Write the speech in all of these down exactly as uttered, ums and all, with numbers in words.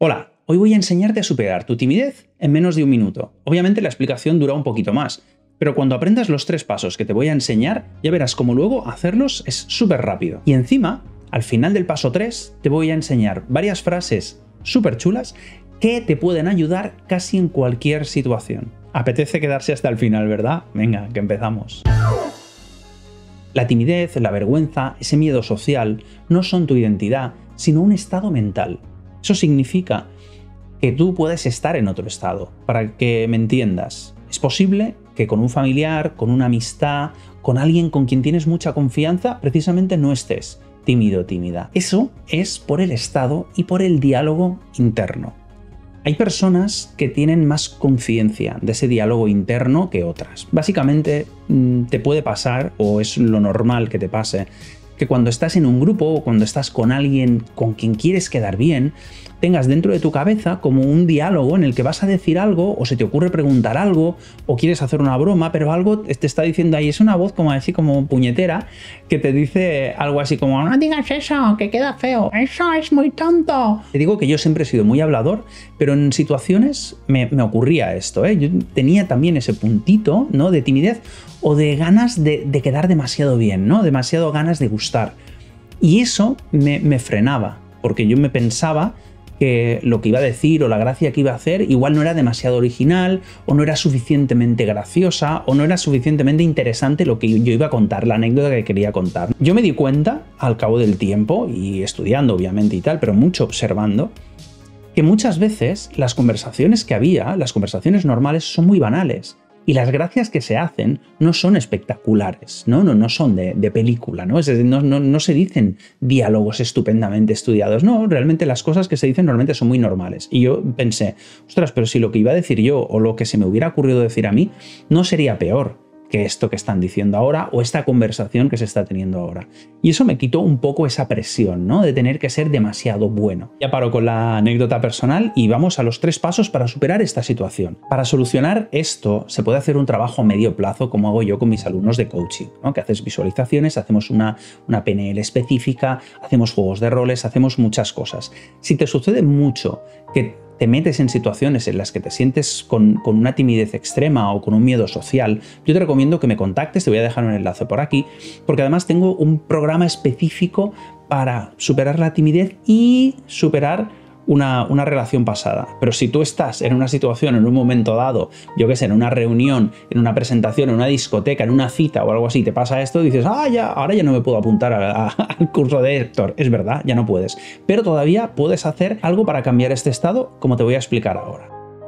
Hola, hoy voy a enseñarte a superar tu timidez en menos de un minuto. Obviamente la explicación dura un poquito más, pero cuando aprendas los tres pasos que te voy a enseñar, ya verás cómo luego hacerlos es súper rápido. Y encima, al final del paso tres, te voy a enseñar varias frases súper chulas que te pueden ayudar casi en cualquier situación. Apetece quedarse hasta el final, ¿verdad? Venga, que empezamos. La timidez, la vergüenza, ese miedo social no son tu identidad, sino un estado mental. Eso significa que tú puedes estar en otro estado. Para que me entiendas, es posible que con un familiar, con una amistad, con alguien con quien tienes mucha confianza, precisamente no estés tímido o tímida. Eso es por el estado y por el diálogo interno. Hay personas que tienen más conciencia de ese diálogo interno que otras. Básicamente te puede pasar, o es lo normal que te pase, que cuando estás en un grupo o cuando estás con alguien con quien quieres quedar bien, tengas dentro de tu cabeza como un diálogo en el que vas a decir algo o se te ocurre preguntar algo o quieres hacer una broma, pero algo te está diciendo ahí, es una voz como así como puñetera que te dice algo así como no digas eso, que queda feo, eso es muy tonto. Te digo que yo siempre he sido muy hablador, pero en situaciones me, me ocurría esto, ¿eh? Yo tenía también ese puntito, ¿no?, de timidez o de ganas de, de quedar demasiado bien, ¿no? Demasiado ganas de gustar. Y eso me, me frenaba, porque yo me pensaba que lo que iba a decir o la gracia que iba a hacer igual no era demasiado original, o no era suficientemente graciosa, o no era suficientemente interesante lo que yo iba a contar, la anécdota que quería contar. Yo me di cuenta, al cabo del tiempo, y estudiando obviamente y tal, pero mucho observando, que muchas veces las conversaciones que había, las conversaciones normales, son muy banales. Y las gracias que se hacen no son espectaculares, no, no, no son de, de película, ¿no? Es decir, no, no, no se dicen diálogos estupendamente estudiados, no, realmente las cosas que se dicen normalmente son muy normales. Y yo pensé, ostras, pero si lo que iba a decir yo o lo que se me hubiera ocurrido decir a mí no sería peor que esto que están diciendo ahora o esta conversación que se está teniendo ahora. Y eso me quitó un poco esa presión, ¿no?, de tener que ser demasiado bueno. Ya paro con la anécdota personal y vamos a los tres pasos para superar esta situación. Para solucionar esto se puede hacer un trabajo a medio plazo, como hago yo con mis alumnos de coaching, ¿no?, que haces visualizaciones, hacemos una, una P N L específica, hacemos juegos de roles, hacemos muchas cosas. Si te sucede mucho que te metes en situaciones en las que te sientes con, con una timidez extrema o con un miedo social, yo te recomiendo que me contactes, te voy a dejar un enlace por aquí, porque además tengo un programa específico para superar la timidez y superar una, una relación pasada. Pero si tú estás en una situación, en un momento dado, yo qué sé, en una reunión, en una presentación, en una discoteca, en una cita o algo así, te pasa esto, dices, ah, ya, ahora ya no me puedo apuntar a, a, al curso de Héctor. Es verdad, ya no puedes. Pero todavía puedes hacer algo para cambiar este estado, como te voy a explicar ahora.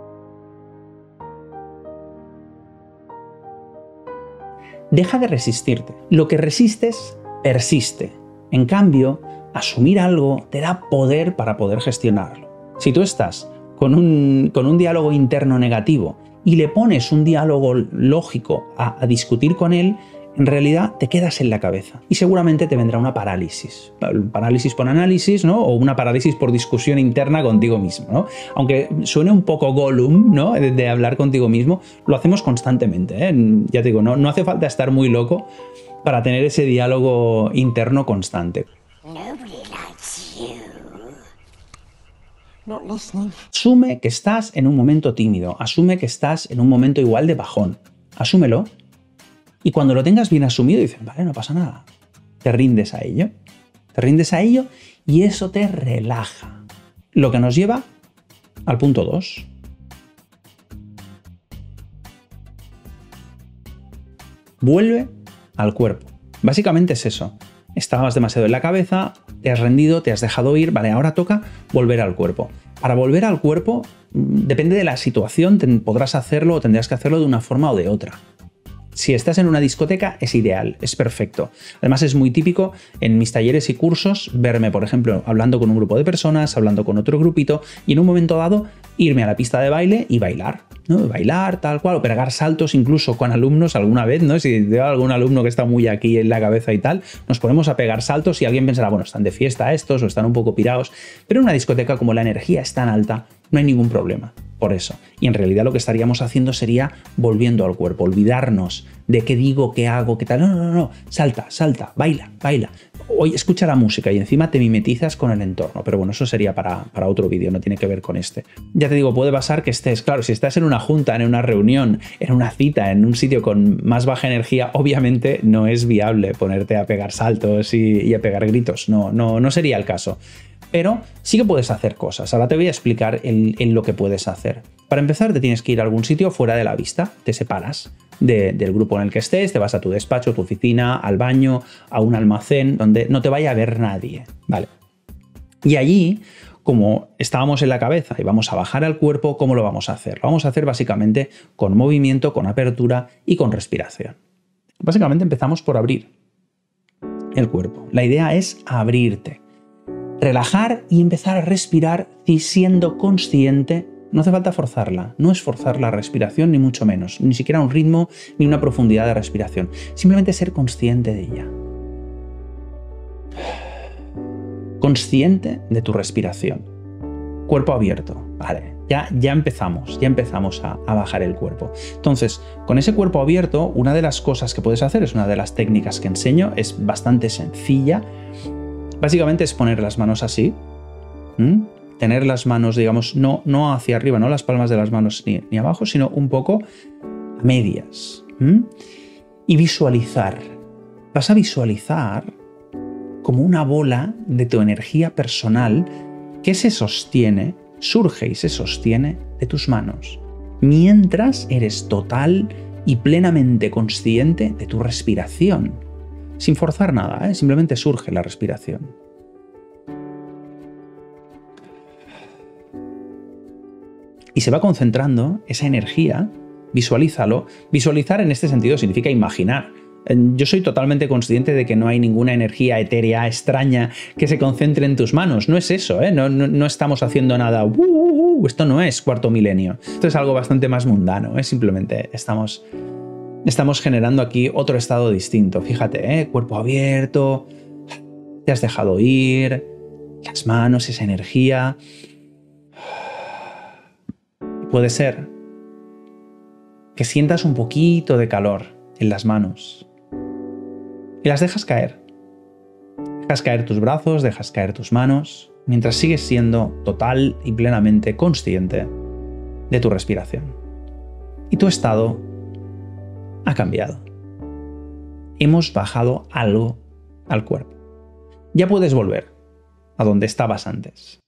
Deja de resistirte. Lo que resistes, persiste. En cambio, asumir algo te da poder para poder gestionarlo. Si tú estás con un, con un diálogo interno negativo y le pones un diálogo lógico a, a discutir con él, en realidad te quedas en la cabeza y seguramente te vendrá una parálisis. Parálisis por análisis, ¿no?, o una parálisis por discusión interna contigo mismo, ¿no? Aunque suene un poco Gollum, ¿no?, de, de hablar contigo mismo, lo hacemos constantemente, ¿eh? Ya te digo, no, no hace falta estar muy loco para tener ese diálogo interno constante. Asume que estás en un momento tímido, asume que estás en un momento igual de bajón, asúmelo. Y cuando lo tengas bien asumido, dices, vale, no pasa nada. Te rindes a ello. Te rindes a ello y eso te relaja. Lo que nos lleva al punto dos. Vuelve al cuerpo. Básicamente es eso. Estabas demasiado en la cabeza, te has rendido, te has dejado ir, vale, ahora toca volver al cuerpo. Para volver al cuerpo, depende de la situación, podrás hacerlo o tendrás que hacerlo de una forma o de otra. Si estás en una discoteca es ideal, es perfecto. Además es muy típico en mis talleres y cursos verme, por ejemplo, hablando con un grupo de personas, hablando con otro grupito y en un momento dado irme a la pista de baile y bailar, ¿no? Bailar tal cual, o pegar saltos incluso con alumnos alguna vez, ¿no? Si veo algún alumno que está muy aquí en la cabeza y tal, nos ponemos a pegar saltos y alguien pensará, bueno, están de fiesta estos o están un poco pirados, pero en una discoteca como la energía es tan alta, no hay ningún problema. por eso. Y en realidad lo que estaríamos haciendo sería volviendo al cuerpo, olvidarnos de qué digo, qué hago, qué tal. No, no, no, no. Salta, salta, baila, baila. Hoy escucha la música y encima te mimetizas con el entorno. Pero bueno, eso sería para, para otro vídeo, no tiene que ver con este. Ya te digo, puede pasar que estés, claro, si estás en una junta, en una reunión, en una cita, en un sitio con más baja energía, obviamente no es viable ponerte a pegar saltos y, y a pegar gritos. No, no, no sería el caso. Pero sí que puedes hacer cosas. Ahora te voy a explicar en, en lo que puedes hacer. Para empezar, te tienes que ir a algún sitio fuera de la vista. Te separas de, del grupo en el que estés, te vas a tu despacho, a tu oficina, al baño, a un almacén, donde no te vaya a ver nadie. ¿Vale? Y allí, como estábamos en la cabeza y vamos a bajar al cuerpo, ¿cómo lo vamos a hacer? Lo vamos a hacer básicamente con movimiento, con apertura y con respiración. Básicamente empezamos por abrir el cuerpo. La idea es abrirte. Relajar y empezar a respirar y siendo consciente. No hace falta forzarla, no es forzar la respiración ni mucho menos, ni siquiera un ritmo ni una profundidad de respiración, simplemente ser consciente de ella. Consciente de tu respiración. Cuerpo abierto, vale, ya, ya empezamos, ya empezamos a, a bajar el cuerpo. Entonces, con ese cuerpo abierto, una de las cosas que puedes hacer, es una de las técnicas que enseño, es bastante sencilla. Básicamente es poner las manos así, ¿Mm? tener las manos, digamos, no, no hacia arriba, no las palmas de las manos ni, ni abajo, sino un poco a medias. ¿Mm? Y visualizar. Vas a visualizar como una bola de tu energía personal que se sostiene, surge y se sostiene de tus manos, mientras eres total y plenamente consciente de tu respiración. Sin forzar nada, ¿eh? Simplemente surge la respiración. Y se va concentrando esa energía, visualízalo. Visualizar en este sentido significa imaginar. Yo soy totalmente consciente de que no hay ninguna energía etérea extraña que se concentre en tus manos. No es eso, ¿eh? No, no, no estamos haciendo nada. Uh, uh, uh, esto no es cuarto milenio. Esto es algo bastante más mundano, ¿eh? Simplemente estamos... Estamos generando aquí otro estado distinto. Fíjate, ¿eh? Cuerpo abierto, te has dejado ir, las manos, esa energía. Puede ser que sientas un poquito de calor en las manos y las dejas caer. Dejas caer tus brazos, dejas caer tus manos, mientras sigues siendo total y plenamente consciente de tu respiración. Y tu estado ha cambiado. Hemos bajado algo al cuerpo. Ya puedes volver a donde estabas antes.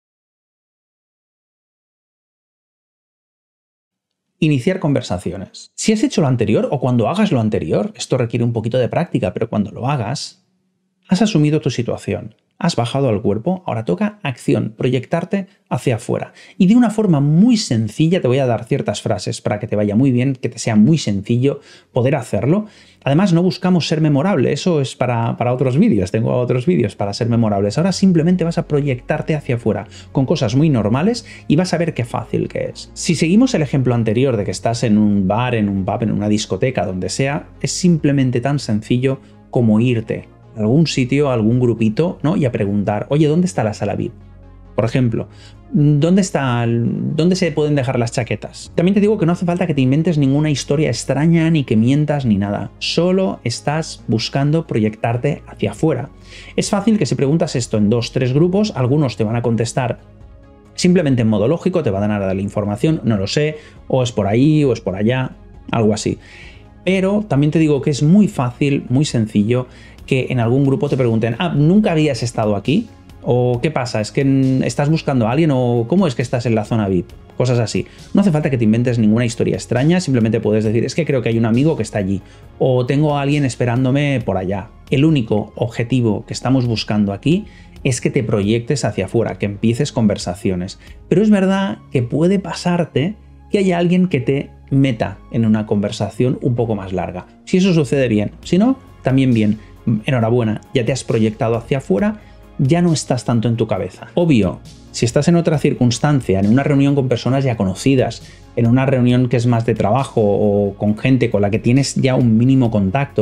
Iniciar conversaciones. Si has hecho lo anterior o cuando hagas lo anterior, esto requiere un poquito de práctica, pero cuando lo hagas, has asumido tu situación. Has bajado al cuerpo, ahora toca acción, proyectarte hacia afuera. Y de una forma muy sencilla te voy a dar ciertas frases para que te vaya muy bien, que te sea muy sencillo poder hacerlo. Además, no buscamos ser memorable, eso es para, para otros vídeos, tengo otros vídeos para ser memorables. Ahora simplemente vas a proyectarte hacia afuera con cosas muy normales y vas a ver qué fácil que es. Si seguimos el ejemplo anterior de que estás en un bar, en un pub, en una discoteca, donde sea, es simplemente tan sencillo como irte a algún sitio, a algún grupito, ¿no? Y a preguntar, oye, ¿dónde está la sala V I P? Por ejemplo, ¿dónde está, dónde se pueden dejar las chaquetas? También te digo que no hace falta que te inventes ninguna historia extraña, ni que mientas, ni nada. Solo estás buscando proyectarte hacia afuera. Es fácil que si preguntas esto en dos, tres grupos, algunos te van a contestar simplemente en modo lógico, te van a dar la información, no lo sé, o es por ahí, o es por allá, algo así. Pero también te digo que es muy fácil, muy sencillo, que en algún grupo te pregunten, ah, ¿nunca habías estado aquí? ¿O qué pasa? ¿Es que estás buscando a alguien? ¿O cómo es que estás en la zona V I P? Cosas así. No hace falta que te inventes ninguna historia extraña, simplemente puedes decir, es que creo que hay un amigo que está allí, o tengo a alguien esperándome por allá. El único objetivo que estamos buscando aquí es que te proyectes hacia afuera, que empieces conversaciones. Pero es verdad que puede pasarte que haya alguien que te meta en una conversación un poco más larga. Si eso sucede, bien. Si no, también bien. Enhorabuena, ya te has proyectado hacia afuera, ya no estás tanto en tu cabeza. Obvio, si estás en otra circunstancia, en una reunión con personas ya conocidas, en una reunión que es más de trabajo o con gente con la que tienes ya un mínimo contacto,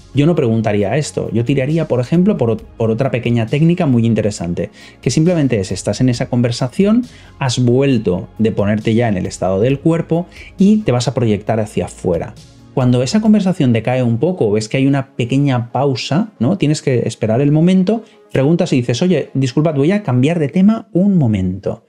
yo no preguntaría esto. Yo tiraría, por ejemplo, por, por otra pequeña técnica muy interesante, que simplemente es, estás en esa conversación, has vuelto de ponerte ya en el estado del cuerpo y te vas a proyectar hacia afuera. Cuando esa conversación decae un poco, ves que hay una pequeña pausa, ¿no? Tienes que esperar el momento, preguntas y dices, oye, disculpad, voy a cambiar de tema un momento.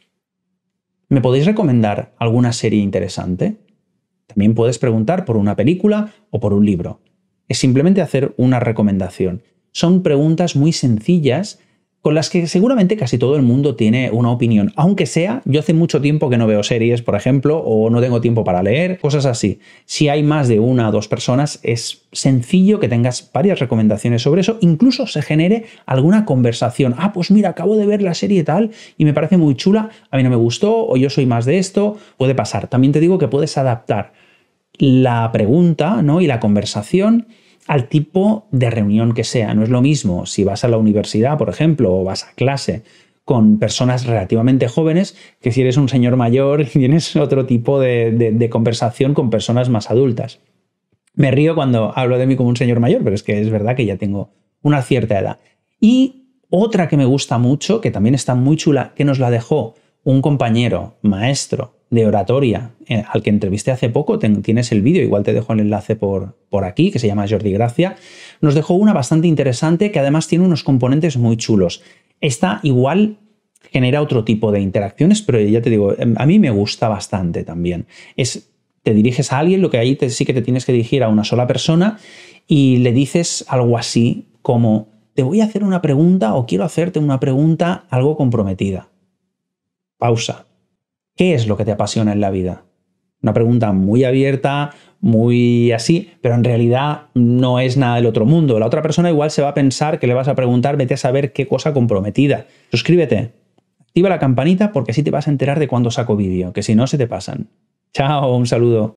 ¿Me podéis recomendar alguna serie interesante? También puedes preguntar por una película o por un libro. Es simplemente hacer una recomendación. Son preguntas muy sencillas con las que seguramente casi todo el mundo tiene una opinión. Aunque sea, yo hace mucho tiempo que no veo series, por ejemplo, o no tengo tiempo para leer, cosas así. Si hay más de una o dos personas, es sencillo que tengas varias recomendaciones sobre eso. Incluso se genere alguna conversación. Ah, pues mira, acabo de ver la serie tal y me parece muy chula, a mí no me gustó, o yo soy más de esto. Puede pasar. También te digo que puedes adaptar la pregunta, ¿no? y la conversación al tipo de reunión que sea. No es lo mismo si vas a la universidad, por ejemplo, o vas a clase con personas relativamente jóvenes que si eres un señor mayor y tienes otro tipo de, de, de conversación con personas más adultas. Me río cuando hablo de mí como un señor mayor, pero es que es verdad que ya tengo una cierta edad. Y otra que me gusta mucho, que también está muy chula, que nos la dejó un compañero, maestro de oratoria, eh, al que entrevisté hace poco, ten, tienes el vídeo, igual te dejo el enlace por, por aquí, que se llama Jordi Gracia, nos dejó una bastante interesante que además tiene unos componentes muy chulos. Esta igual genera otro tipo de interacciones, pero ya te digo, a mí me gusta bastante también. Es, te diriges a alguien, lo que ahí te, sí que te tienes que dirigir a una sola persona y le dices algo así como, te voy a hacer una pregunta o quiero hacerte una pregunta algo comprometida. Pausa. ¿Qué es lo que te apasiona en la vida? Una pregunta muy abierta, muy así, pero en realidad no es nada del otro mundo. La otra persona igual se va a pensar que le vas a preguntar, vete a saber qué cosa comprometida. Suscríbete, activa la campanita porque así te vas a enterar de cuando saco vídeo, que si no se te pasan. Chao, un saludo.